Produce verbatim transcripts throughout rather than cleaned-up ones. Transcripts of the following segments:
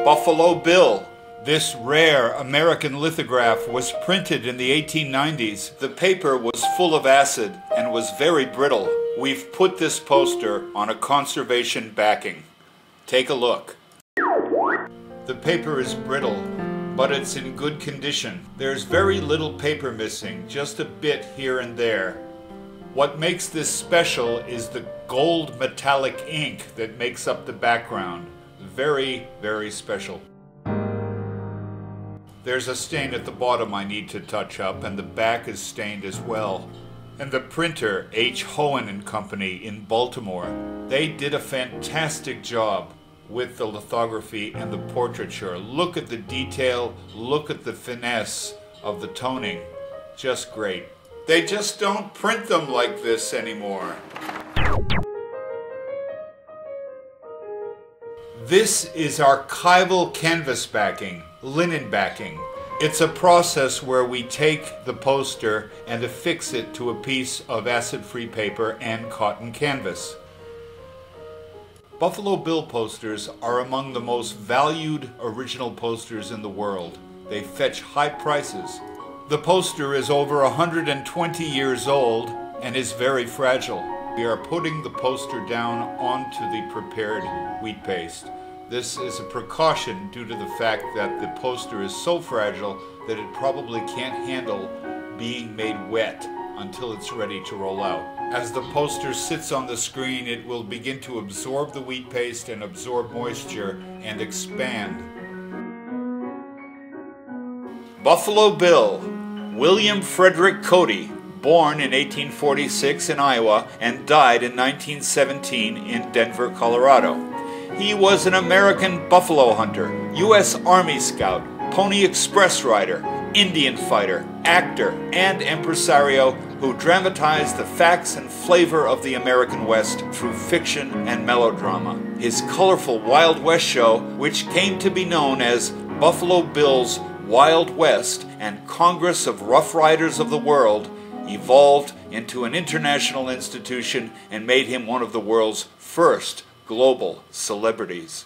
Buffalo Bill. This rare American lithograph was printed in the eighteen nineties. The paper was full of acid and was very brittle. We've put this poster on a conservation backing. Take a look. The paper is brittle, but it's in good condition. There's very little paper missing, just a bit here and there. What makes this special is the gold metallic ink that makes up the background. Very, very special. There's a stain at the bottom I need to touch up, and the back is stained as well. And the printer, H. Hohen and Company in Baltimore, they did a fantastic job with the lithography and the portraiture. Look at the detail, look at the finesse of the toning. Just great. They just don't print them like this anymore. This is archival canvas backing, linen backing. It's a process where we take the poster and affix it to a piece of acid-free paper and cotton canvas. Buffalo Bill posters are among the most valued original posters in the world. They fetch high prices. The poster is over one hundred twenty years old and is very fragile. We are putting the poster down onto the prepared wheat paste. This is a precaution due to the fact that the poster is so fragile that it probably can't handle being made wet until it's ready to roll out. As the poster sits on the screen, it will begin to absorb the wheat paste and absorb moisture and expand. Buffalo Bill, William Frederick Cody, born in eighteen forty-six in Iowa and died in nineteen seventeen in Denver, Colorado. He was an American buffalo hunter, U S Army Scout, Pony Express rider, Indian fighter, actor, and impresario who dramatized the facts and flavor of the American West through fiction and melodrama. His colorful Wild West show, which came to be known as Buffalo Bill's Wild West and Congress of Rough Riders of the World, evolved into an international institution and made him one of the world's first global celebrities.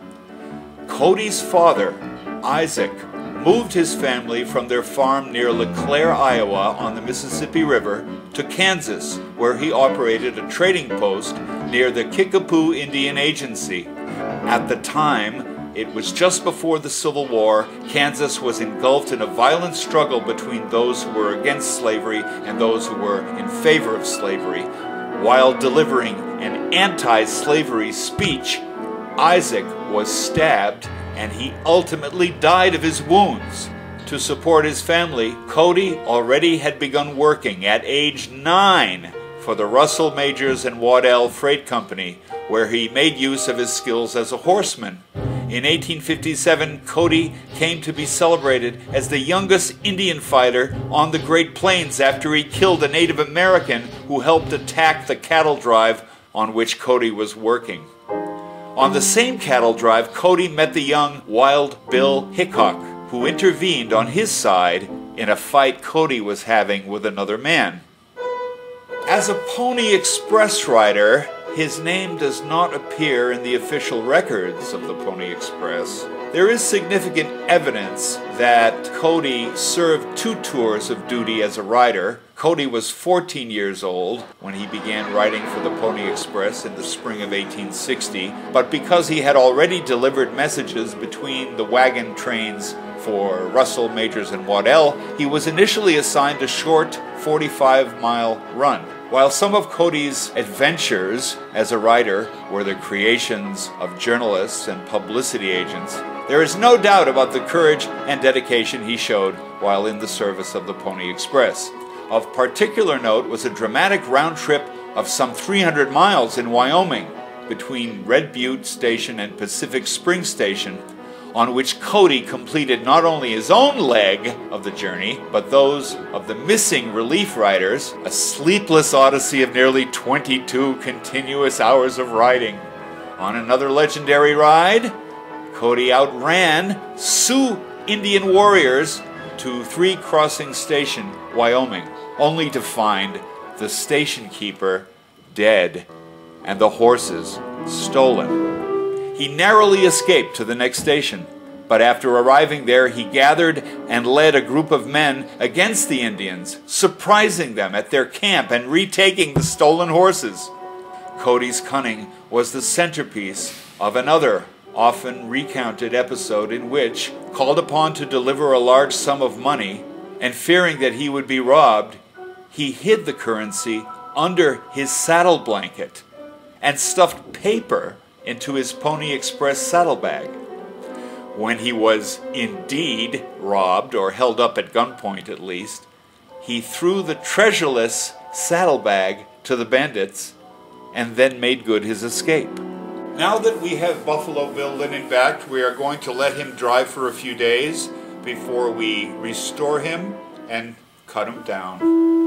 Cody's father, Isaac, moved his family from their farm near LeClaire, Iowa on the Mississippi River to Kansas, where he operated a trading post near the Kickapoo Indian Agency. At the time, it was just before the Civil War. Kansas was engulfed in a violent struggle between those who were against slavery and those who were in favor of slavery. While delivering an anti-slavery speech, Isaac was stabbed and he ultimately died of his wounds. To support his family, Cody already had begun working at age nine for the Russell, Majors and Waddell Freight Company, where he made use of his skills as a horseman. In eighteen fifty-seven, Cody came to be celebrated as the youngest Indian fighter on the Great Plains after he killed a Native American who helped attack the cattle drive on which Cody was working. On the same cattle drive, Cody met the young Wild Bill Hickok, who intervened on his side in a fight Cody was having with another man. As a Pony Express rider, his name does not appear in the official records of the Pony Express. There is significant evidence that Cody served two tours of duty as a rider. Cody was fourteen years old when he began riding for the Pony Express in the spring of eighteen sixty, but because he had already delivered messages between the wagon trains for Russell, Majors, and Waddell, he was initially assigned a short forty-five mile run. While some of Cody's adventures as a rider were the creations of journalists and publicity agents, there is no doubt about the courage and dedication he showed while in the service of the Pony Express. Of particular note was a dramatic round trip of some three hundred miles in Wyoming between Red Butte Station and Pacific Spring Station, on which Cody completed not only his own leg of the journey, but those of the missing relief riders, a sleepless odyssey of nearly twenty-two continuous hours of riding. On another legendary ride, Cody outran Sioux Indian warriors to Three Crossing Station, Wyoming, only to find the station keeper dead and the horses stolen. He narrowly escaped to the next station, but after arriving there, he gathered and led a group of men against the Indians, surprising them at their camp and retaking the stolen horses. Cody's cunning was the centerpiece of another often recounted episode in which, called upon to deliver a large sum of money, and fearing that he would be robbed, he hid the currency under his saddle blanket and stuffed paper into his Pony Express saddlebag. When he was indeed robbed, or held up at gunpoint at least, he threw the treasureless saddlebag to the bandits and then made good his escape. Now that we have Buffalo Bill Linen back, we are going to let him dry for a few days before we restore him and cut him down.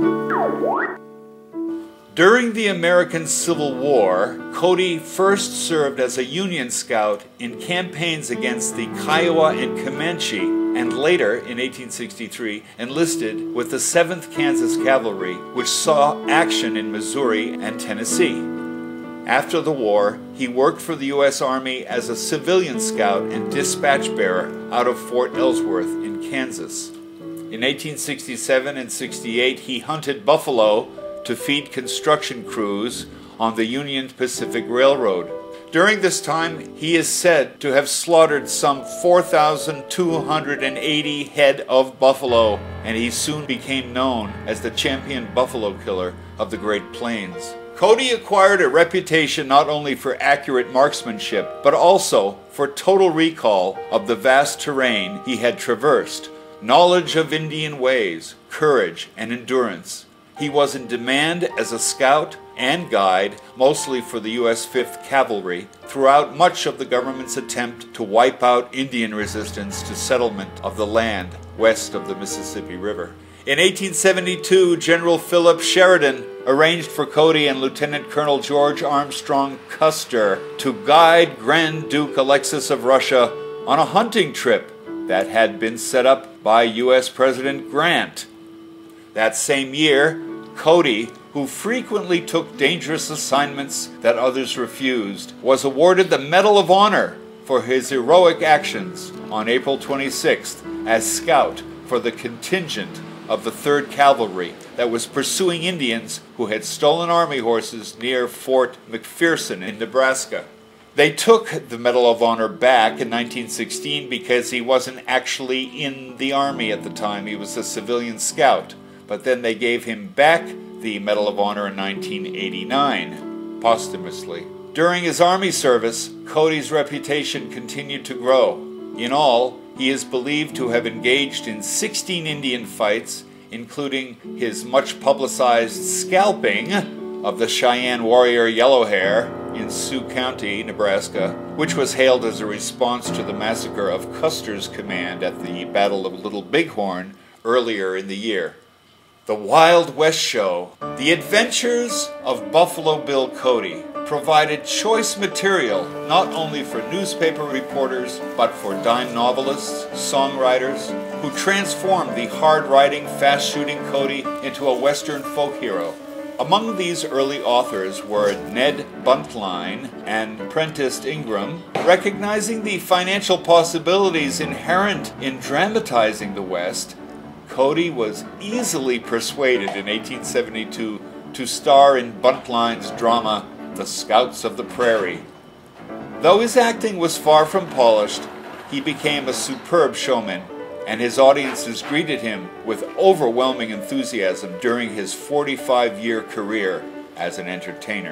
During the American Civil War, Cody first served as a Union scout in campaigns against the Kiowa and Comanche, and later, in eighteen sixty-three, enlisted with the seventh Kansas Cavalry, which saw action in Missouri and Tennessee. After the war, he worked for the U S Army as a civilian scout and dispatch bearer out of Fort Ellsworth in Kansas. In eighteen sixty-seven and sixty-eight, he hunted buffalo to feed construction crews on the Union Pacific Railroad. During this time, he is said to have slaughtered some four thousand two hundred eighty head of buffalo, and he soon became known as the champion buffalo killer of the Great Plains. Cody acquired a reputation not only for accurate marksmanship, but also for total recall of the vast terrain he had traversed, knowledge of Indian ways, courage, and endurance. He was in demand as a scout and guide, mostly for the U S fifth Cavalry, throughout much of the government's attempt to wipe out Indian resistance to settlement of the land west of the Mississippi River. In eighteen seventy-two, General Philip Sheridan arranged for Cody and Lieutenant Colonel George Armstrong Custer to guide Grand Duke Alexis of Russia on a hunting trip that had been set up by U S President Grant. That same year, Cody, who frequently took dangerous assignments that others refused, was awarded the Medal of Honor for his heroic actions on April twenty-sixth as scout for the contingent of the third Cavalry that was pursuing Indians who had stolen army horses near Fort McPherson in Nebraska. They took the Medal of Honor back in nineteen sixteen because he wasn't actually in the Army at the time. He was a civilian scout. But then they gave him back the Medal of Honor in nineteen eighty-nine, posthumously. During his Army service, Cody's reputation continued to grow. In all, he is believed to have engaged in sixteen Indian fights, including his much-publicized scalping of the Cheyenne warrior Yellowhair in Sioux County, Nebraska, which was hailed as a response to the massacre of Custer's command at the Battle of Little Bighorn earlier in the year. The Wild West Show, The Adventures of Buffalo Bill Cody, provided choice material not only for newspaper reporters, but for dime novelists, songwriters, who transformed the hard-riding, fast-shooting Cody into a Western folk hero. Among these early authors were Ned Buntline and Prentice Ingram. Recognizing the financial possibilities inherent in dramatizing the West, Cody was easily persuaded in eighteen seventy-two to star in Buntline's drama, The Scouts of the Prairie. Though his acting was far from polished, he became a superb showman, and his audiences greeted him with overwhelming enthusiasm during his forty-five-year career as an entertainer.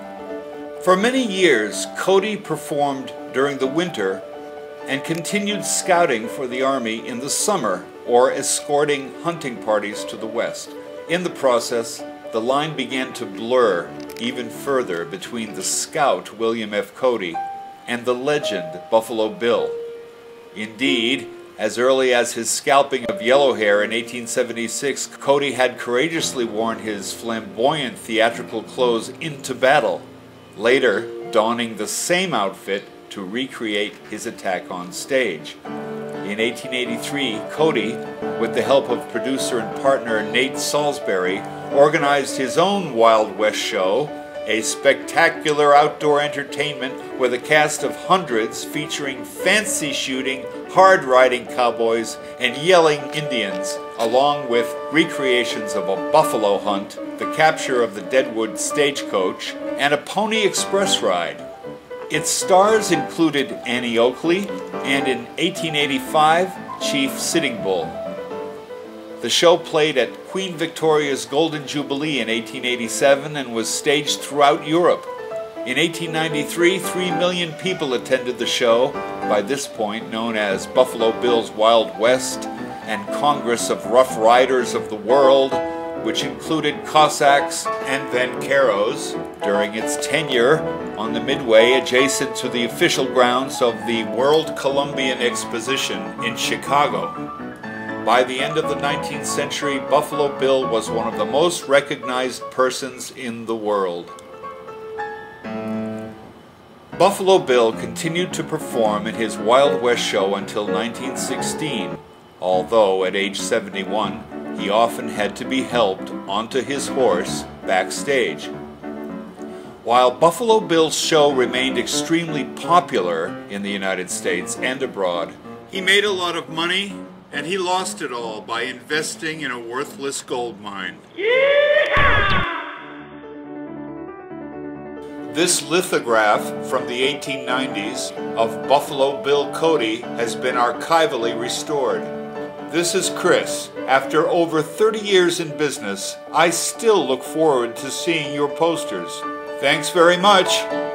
For many years, Cody performed during the winter and continued scouting for the Army in the summer, or escorting hunting parties to the west. In the process, the line began to blur even further between the scout William F. Cody and the legend Buffalo Bill. Indeed, as early as his scalping of Yellowhair in eighteen seventy-six, Cody had courageously worn his flamboyant theatrical clothes into battle, later donning the same outfit to recreate his attack on stage. In eighteen eighty-three, Cody, with the help of producer and partner Nate Salisbury, organized his own Wild West show, a spectacular outdoor entertainment with a cast of hundreds featuring fancy shooting, hard-riding cowboys, and yelling Indians, along with recreations of a buffalo hunt, the capture of the Deadwood stagecoach, and a Pony Express ride. Its stars included Annie Oakley and, in eighteen eighty-five, Chief Sitting Bull. The show played at Queen Victoria's Golden Jubilee in eighteen eighty-seven and was staged throughout Europe. In eighteen ninety-three, three million people attended the show, by this point known as Buffalo Bill's Wild West and Congress of Rough Riders of the World, which included Cossacks and Vaqueros, during its tenure on the Midway adjacent to the official grounds of the World Columbian Exposition in Chicago. By the end of the nineteenth century, Buffalo Bill was one of the most recognized persons in the world. Buffalo Bill continued to perform in his Wild West show until nineteen sixteen, although at age seventy-one, he often had to be helped onto his horse backstage. While Buffalo Bill's show remained extremely popular in the United States and abroad, he made a lot of money, and he lost it all by investing in a worthless gold mine. This lithograph from the eighteen nineties of Buffalo Bill Cody has been archivally restored. This is Chris. After over thirty years in business, I still look forward to seeing your posters. Thanks very much.